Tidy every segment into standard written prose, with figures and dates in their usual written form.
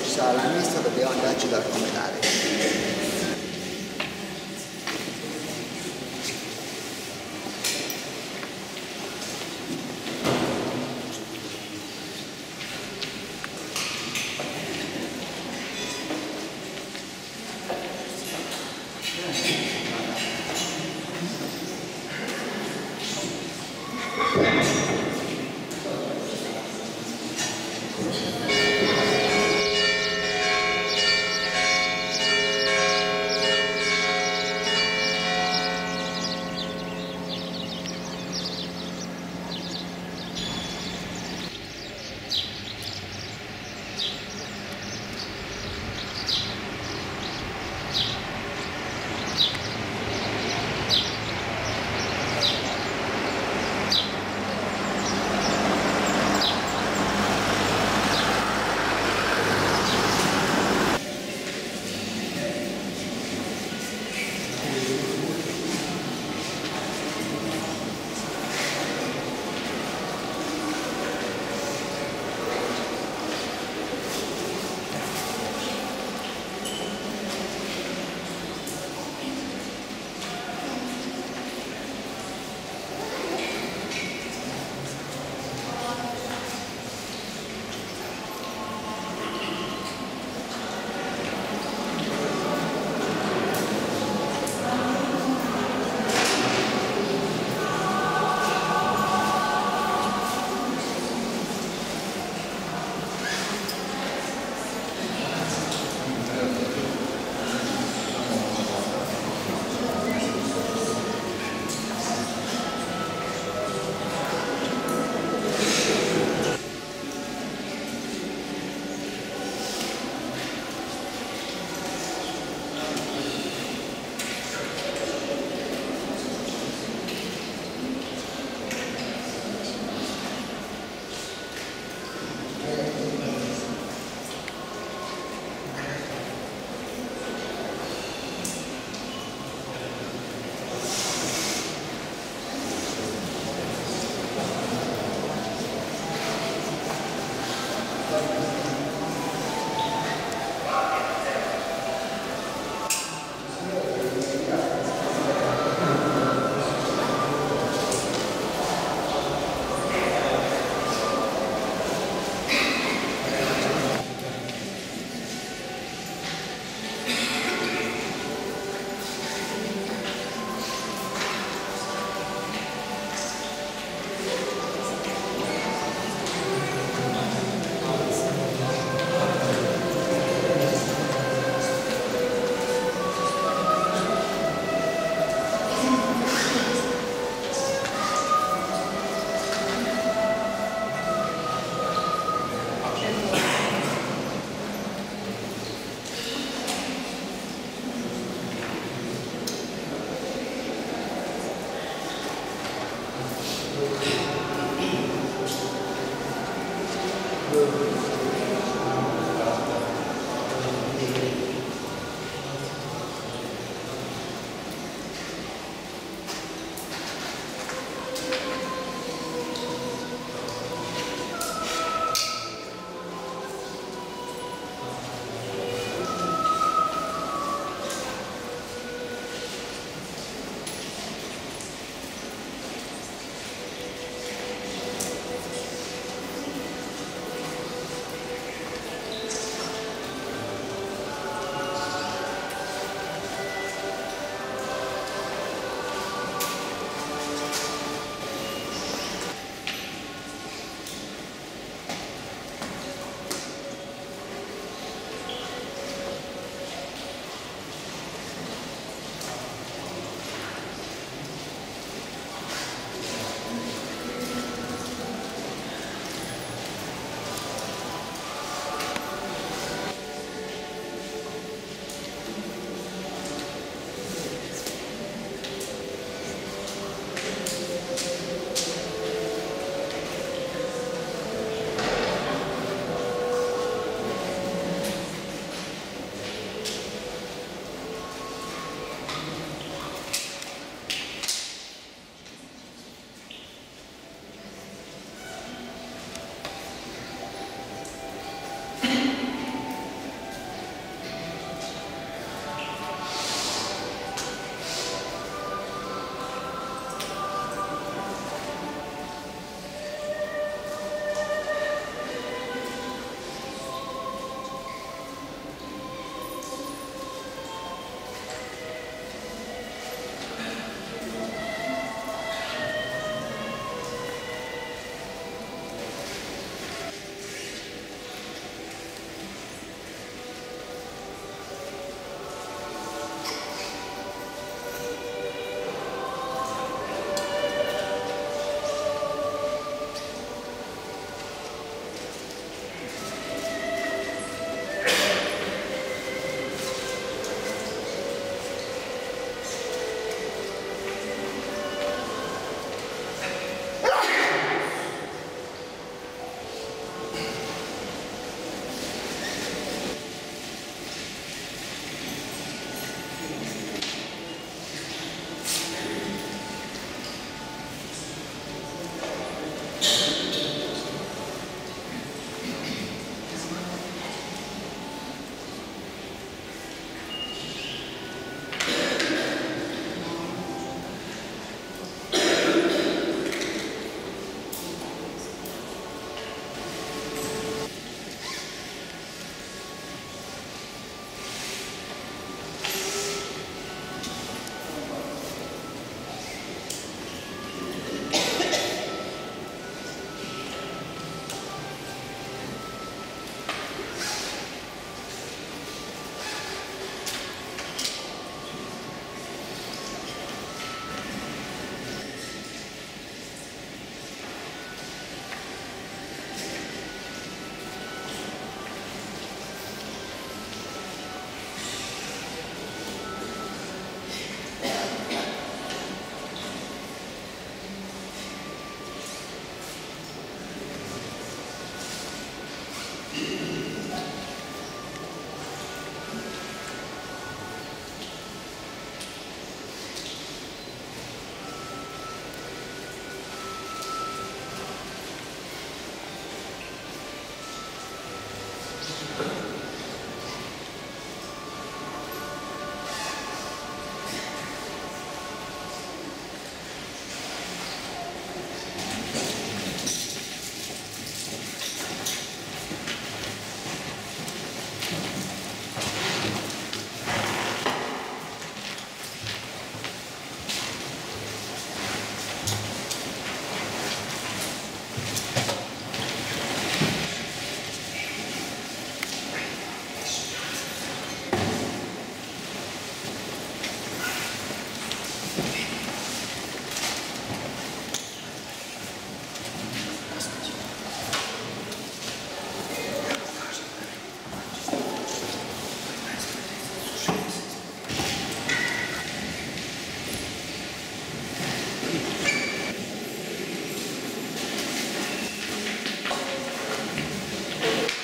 ci sarà la messa, dobbiamo andarci da raccomandare.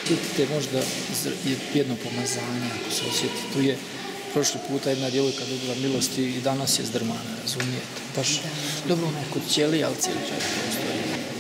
osjetite možda jedno pomazanje, ako se osjeti. Tu je prošli puta jedna djevojka dobila milosti i danas je zdrmana, razumijete? Baš dobro ona je kod ćelija, ali cijeli taj prostor.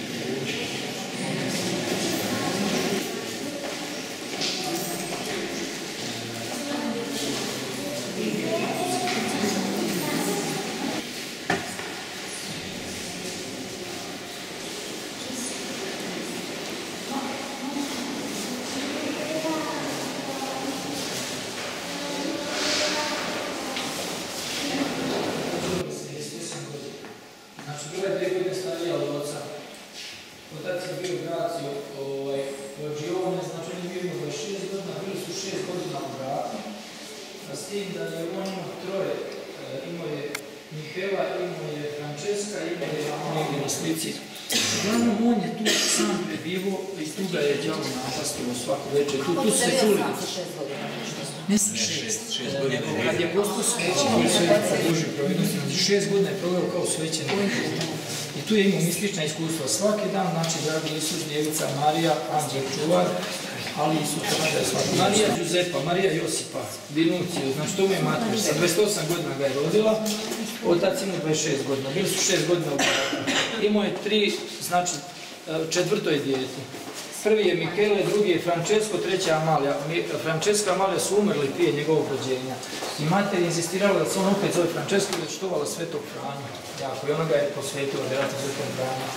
S tim da je on imao troje, imao je Mihela, imao je Franceska, imao je negdje na slici. Uglavnom, on je tu sam prebivo i tu ga je đavo napastilo svako večer. Tu se čuli. Ne sam 6 godina. Kad je postao svećenik, Božje providnosti, 6 godina je proveo kao svećenik. I tu je imao mistična iskustva. Svaki dan, znači, dragi Isus, Djevica, Marija, Anđel čuvar, ali Isus je svaki. Marija Giuseppa, Marija Josipa, Dinuciju, znači to mu je mater. Sa 28 godina ga je rodila, otac imao 26 godina. Bili su 6 godina u braku. Imao je 3, znači, četvrto je dijete. Prvi je Michele, drugi je Francesco, treća Amalija. Francesca i Amalija su umrli prije njegovog rođenja. I mater je insistirala da se on opet zove Francesco i da čuvala Svetog Franju. Jako, i ona ga je posvetila, vjerojatno Svetom Franju.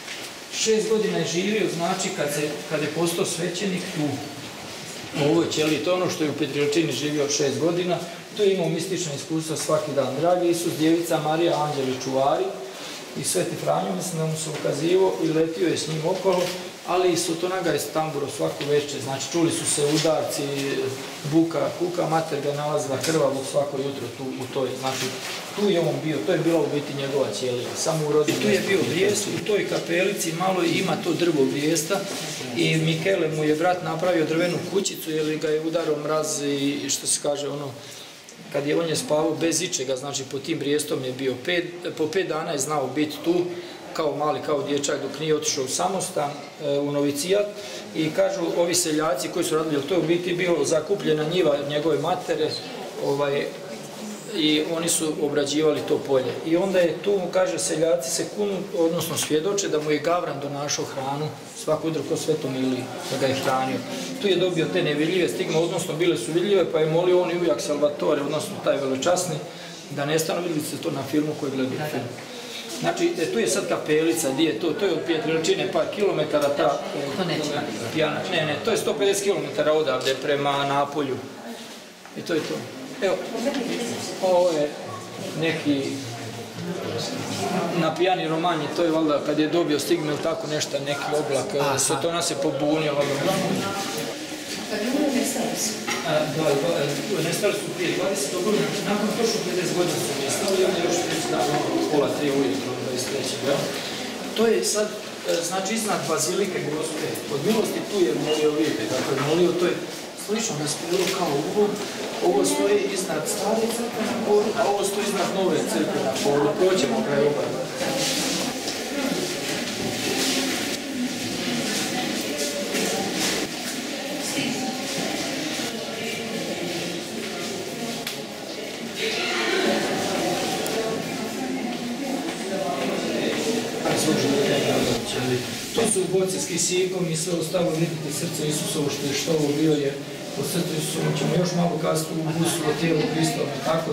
6 godina je živio, znači kad je postao svećenik tu, u ovoj ćeliji, to je ono što je u Petriločini živio 6 godina, tu je imao mistična iskustva svaki dan. Dragi Isus, Djevica, Marija, anđeli čuvari i Sveti Franjo, mislim da mu se ukazivao i letio je s njim okolo, ali i Sotonaga je stamburo svako večer, znači čuli su se udarci, buka, kuka, mater ga nalazila krvavog svako jutro tu u toj, znači tu je on bio, to je bila u biti njegova ćelija, samo u rodinu. Tu je bio vrijest, u toj kapelici malo ima to drvo vrijesta i Michele mu je brat napravio drvenu kućicu jer ga je udarao mraz i što se kaže ono, kad je on je spavao bez ičega, znači po tim vrijestom je bio, po 5 dana je znao biti tu, kao mali, kao dječak, dok nije otišao u samostan, u novicijat. I kažu ovi seljaci koji su radili, to je u biti bilo zakupljena njiva njegove matere, i oni su obrađivali to polje. I onda je tu, kaže, seljaci se kunu, odnosno svjedoče da mu je Gavran donašao hranu, svako jutro ko Svetom Iliji, da ga je hranio. Tu je dobio te nevidljive stigme, odnosno bile su vidljive, pa je molio on i ujak Salvatore, odnosno taj velečasni, da nestanu, vidjeli ste to na filmu koji gledaju film. Znači, tu je sad kapelica, gdje je to? To je od Petriločine par kilometara, ta pijana. Ne, to je 150 kilometara odavde prema Napolju. I to je to. Evo, ovo je neki na pijani romanji, to je valjda kad je dobio stigme ili tako nešto, neki oblak, Sotona se pobunio, valjda. Nestali su prije 20 godina, nakon prošlo 50 godina su nestali, onda još 30 dana, pola 3 ujutro, 23. To je sad, znači iznad Bazilike Gospe, od milosti tu je molio, vidite kako je molio, to je slično da se bilo kao ovo stoji iznad stare crkve na poru, a ovo stoji iznad nove crkve na poru, prođemo kraj oba. To su boce s kisikom i sve ostalo, vidite srce Isusovo što ovo bio je po srcu Isusovo, ćemo još malo kazati u gusu o tijelu Hristovom, tako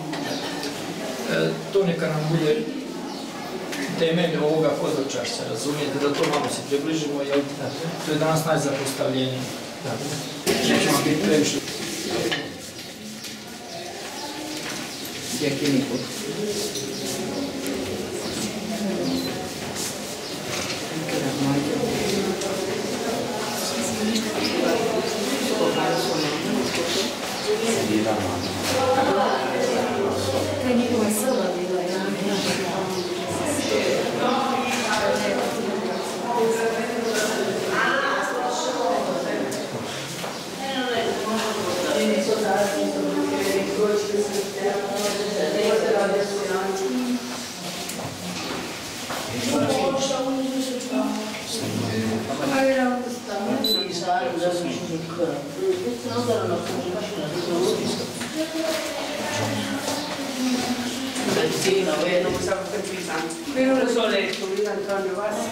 to neka nam bude temelj ovoga hodočašća, razumijete, da to malo se približimo, jer to je danas najzapostavljenije. Nećemo biti previše. Jakini put. To je njegova sela bila, ja. Sì, no, non mi stavo capendo. Qui non lo so letto, io Antonio Vassi.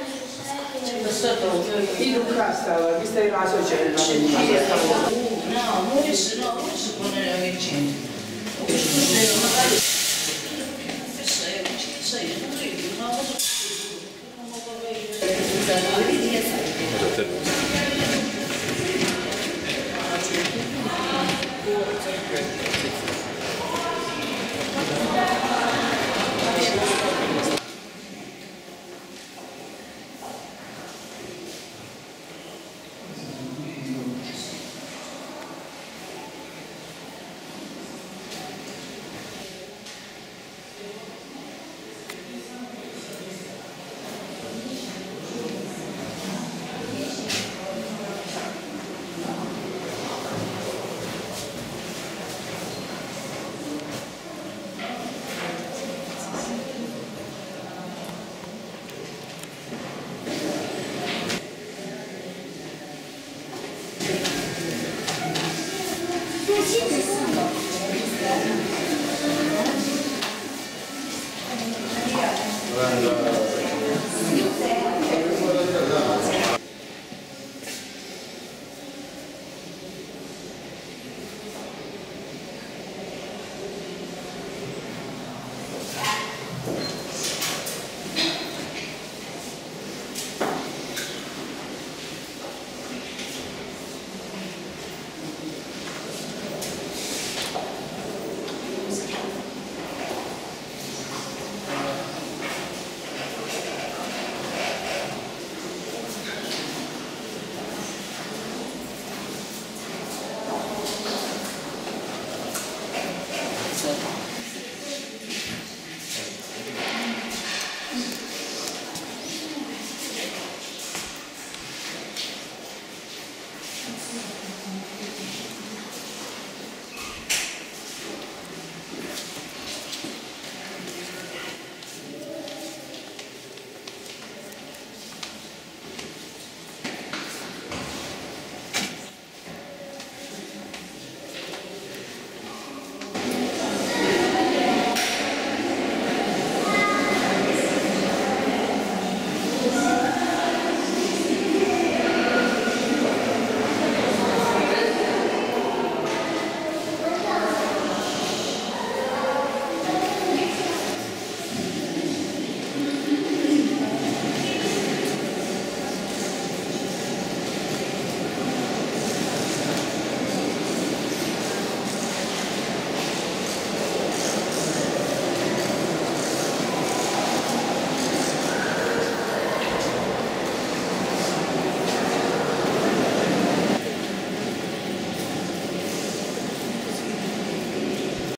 In un castava, vista il vaso c'è la No, non è buona la vicenda.